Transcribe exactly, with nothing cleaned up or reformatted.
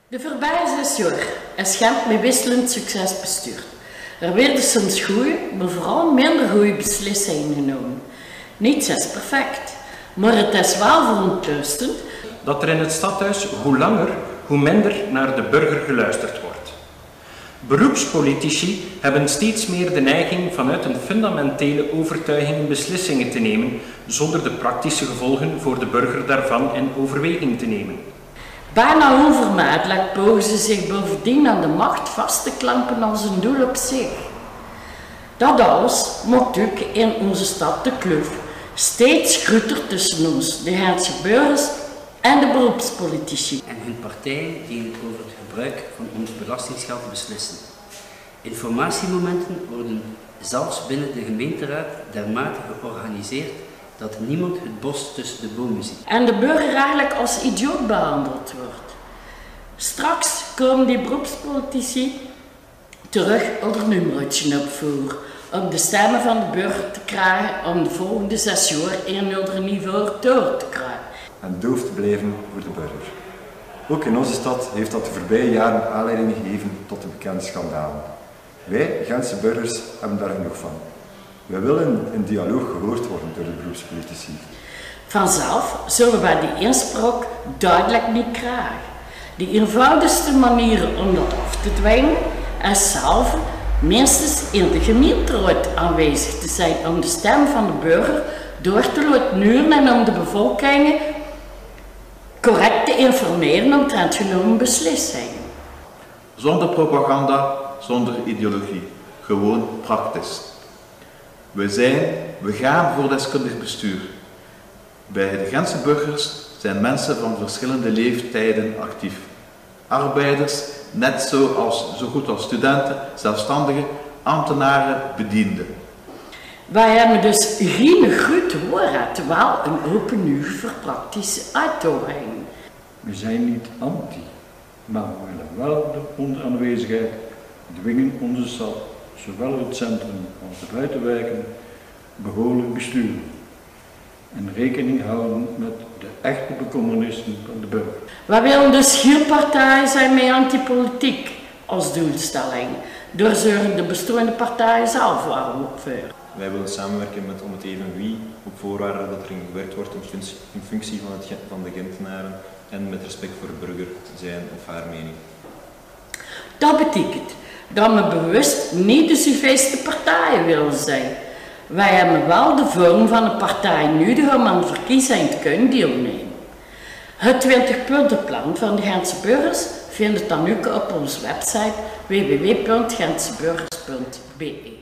De voorbije zes jaar is Gent met wisselend succes bestuurd. Er werden soms goede, maar vooral minder goede beslissingen genomen. Niets is perfect, maar het is wel verontrustend dat er in het stadhuis hoe langer, hoe minder naar de burger geluisterd wordt. Beroepspolitici hebben steeds meer de neiging vanuit een fundamentele overtuiging beslissingen te nemen, zonder de praktische gevolgen voor de burger daarvan in overweging te nemen. Bijna onvermijdelijk pogen ze zich bovendien aan de macht vast te klampen als een doel op zich. Dat alles maakt ook in onze stad de kloof steeds groter tussen ons, de Gentse burgers en de beroepspolitici. En hun partijen die over het gebruik van ons belastingsgeld beslissen. Informatiemomenten worden zelfs binnen de gemeenteraad dermate georganiseerd dat niemand het bos tussen de bomen ziet. En de burger eigenlijk als idioot behandeld wordt. Straks komen die beroepspolitici terug onder een nummertje opvoeren, om de stemmen van de burger te krijgen om de volgende zes jaar een ander niveau door te krijgen. En doof te blijven voor de burger. Ook in onze stad heeft dat de voorbije jaren aanleiding gegeven tot de bekende schandalen. Wij, Gentse burgers, hebben daar genoeg van. Wij willen in dialoog gehoord worden door de beroepspolitici. Vanzelf zullen wij die inspraak duidelijk niet krijgen. De eenvoudigste manier om dat af te dwingen is zelf minstens in de gemeenteraad aanwezig te zijn om de stem van de burger door te laten horen en om de bevolking correct te informeren omtrent genomen beslissingen. Zonder propaganda, zonder ideologie, gewoon praktisch. We zijn, we gaan voor deskundig bestuur. Bij de Gentse burgers zijn mensen van verschillende leeftijden actief. Arbeiders, net zoals, zo goed als studenten, zelfstandigen, ambtenaren, bedienden. Wij hebben dus geen goed woord, wel een open uur voor praktische uitdagingen. We zijn niet anti, maar we willen wel de onderaanwezigheid dwingen onze stad, zowel het centrum als de buitenwijken, behoorlijk besturen. En rekening houden met de echte bekommernissen van de burger. Wij willen dus geen partij zijn met antipolitiek als doelstelling. Door zullen de bestaande partijen zelf wel opvoeren. Wij willen samenwerken met om het even wie, op voorwaarde dat er gewerkt wordt in functie, in functie van, het, van de Gentenaren en met respect voor de burger, zijn of haar mening. Dat betekent dat we bewust niet de zoveelste partijen willen zijn. Wij hebben wel de vorm van een partij nodig om aan de verkiezing te kunnen deelnemen. Het twintig-puntenplan van de Gentse burgers vindt het dan ook op onze website w w w punt gentseburgers punt b e.